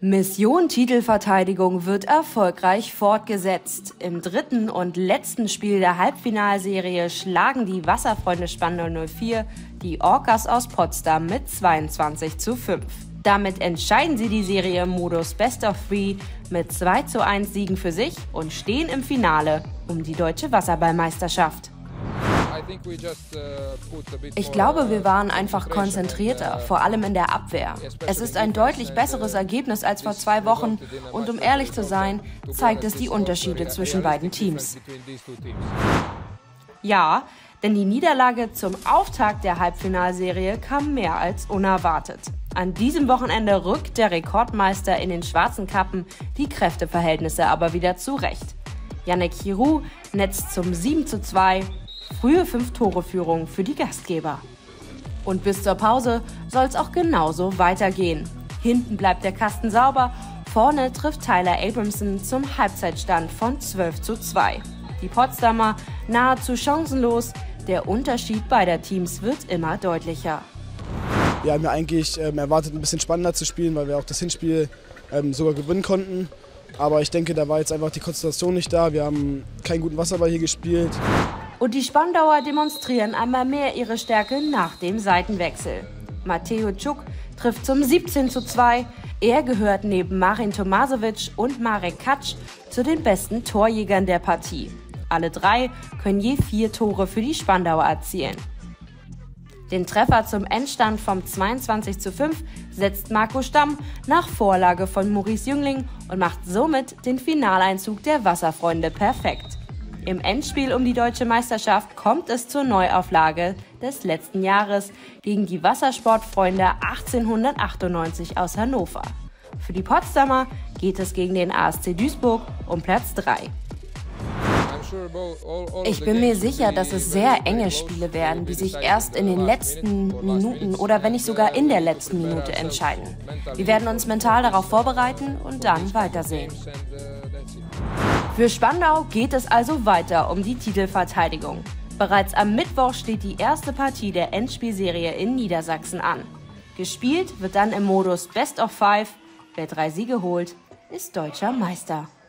Mission Titelverteidigung wird erfolgreich fortgesetzt. Im dritten und letzten Spiel der Halbfinalserie schlagen die Wasserfreunde Spandau 04 die Orcas aus Potsdam mit 22:5. Damit entscheiden sie die Serie im Modus Best of Three mit 2:1 Siegen für sich und stehen im Finale um die deutsche Wasserballmeisterschaft. Ich glaube, wir waren einfach konzentrierter, vor allem in der Abwehr. Es ist ein deutlich besseres Ergebnis als vor 2 Wochen und um ehrlich zu sein, zeigt es die Unterschiede zwischen beiden Teams. Ja, denn die Niederlage zum Auftakt der Halbfinalserie kam mehr als unerwartet. An diesem Wochenende rückt der Rekordmeister in den schwarzen Kappen die Kräfteverhältnisse aber wieder zurecht. Yannick Giroux netzt zum 7:2, frühe 5-Tore-Führung für die Gastgeber. Und bis zur Pause soll es auch genauso weitergehen. Hinten bleibt der Kasten sauber, vorne trifft Tyler Abramson zum Halbzeitstand von 12:2. Die Potsdamer nahezu chancenlos, der Unterschied beider Teams wird immer deutlicher. Wir haben ja eigentlich erwartet, ein bisschen spannender zu spielen, weil wir auch das Hinspiel sogar gewinnen konnten. Aber ich denke, da war jetzt einfach die Konzentration nicht da. Wir haben keinen guten Wasserball hier gespielt. Und die Spandauer demonstrieren einmal mehr ihre Stärke nach dem Seitenwechsel. Mateo Tschuk trifft zum 17:2. Er gehört neben Marin Tomasovic und Marek Katsch zu den besten Torjägern der Partie. Alle 3 können je 4 Tore für die Spandauer erzielen. Den Treffer zum Endstand vom 22:5 setzt Marco Stamm nach Vorlage von Maurice Jüngling und macht somit den Finaleinzug der Wasserfreunde perfekt. Im Endspiel um die deutsche Meisterschaft kommt es zur Neuauflage des letzten Jahres gegen die Wassersportfreunde 1898 aus Hannover. Für die Potsdamer geht es gegen den ASC Duisburg um Platz 3. Ich bin mir sicher, dass es sehr enge Spiele werden, die sich erst in den letzten Minuten oder wenn nicht sogar in der letzten Minute entscheiden. Wir werden uns mental darauf vorbereiten und dann weitersehen. Für Spandau geht es also weiter um die Titelverteidigung. Bereits am Mittwoch steht die erste Partie der Endspielserie in Niedersachsen an. Gespielt wird dann im Modus Best of Five. Wer 3 Siege holt, ist deutscher Meister.